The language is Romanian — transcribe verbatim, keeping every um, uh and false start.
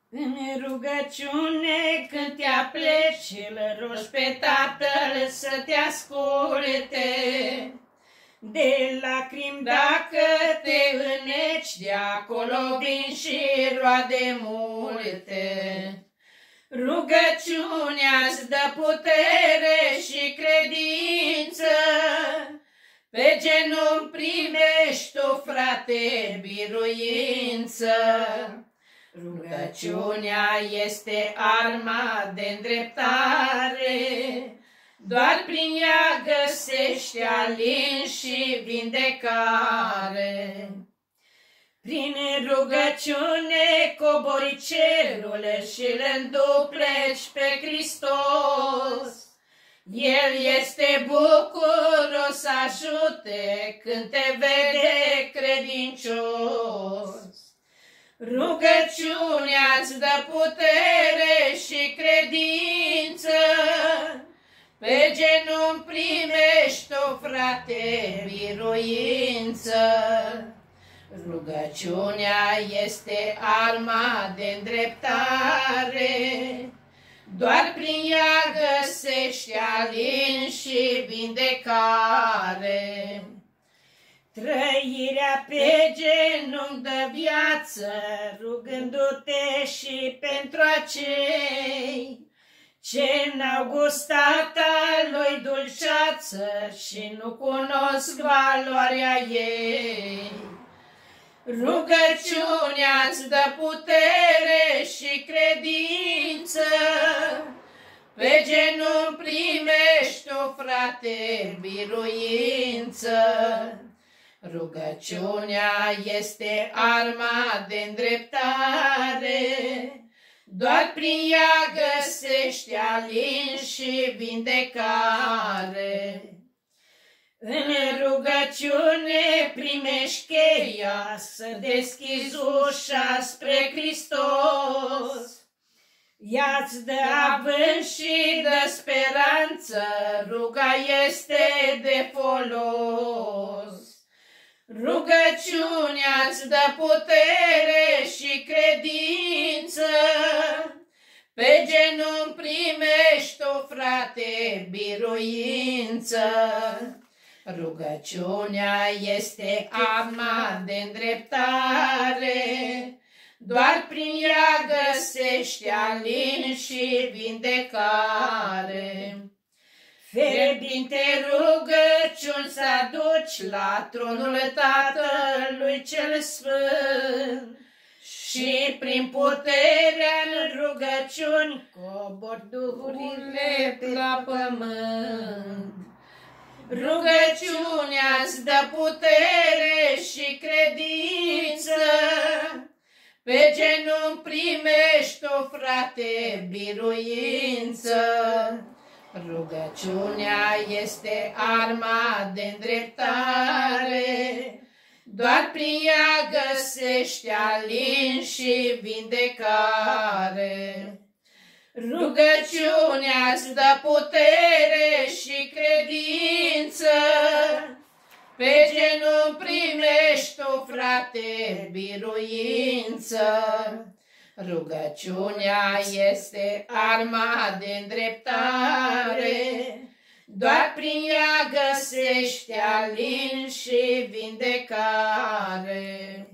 În rugăciune când te apleci, îl rogi pe Tatăl să te asculte. De lacrimi dacă te înneci, de acolo vin și roade multe. Rugăciunea-ți dă putere și credință, pe genunchi primești tu, frate, biruință. Rugăciunea este arma de îndreptare, doar prin ea găsești alin și vindecare. Prin rugăciune cobori cerul și-l îndupleci pe Hristos. El este bucuros să ajute când te vede credincios. Rugăciunea-ți dă putere și credință, pe genunchi primești tu, frate, biruință. Rugăciunea este arma de îndreptare, doar prin ea găsești alin și vindecare. Trăirea pe genunchi dă viață, rugându-te și pentru acei ce n-au gustat a lui dulceață și nu cunosc valoarea ei. Rugăciunea-ți dă putere și credință, pe genunchi primești tu, frate, biruință. Rugăciunea este arma de îndreptare, doar prin ea găsești alin și vindecare. În rugăciune primești cheia să deschizi ușa spre Hristos. Ea-ți dă avânt și dă speranță, ruga este de folos. Rugăciunea-ți dă putere și credință, pe genunchi primești tu, frate, biruință. Rugăciunea este arma de îndreptare, doar prin ea găsești alin și vindecare. Fierbinte rugăciuni să aduci la tronul Tatălui cel Sfânt, și prin puterea în rugăciuni cobori duhurile la pământ. Rugăciunea-ți dă putere și credință, pe genunchi primești tu, frate, biruință. Rugăciunea este arma de îndreptare, doar prin ea găsești alin și vindecare. Rugăciunea-ți dă putere și credință, pe genunchi primești tu, frate, biruință. Rugăciunea este arma de îndreptare, doar prin ea găsești alin și vindecare.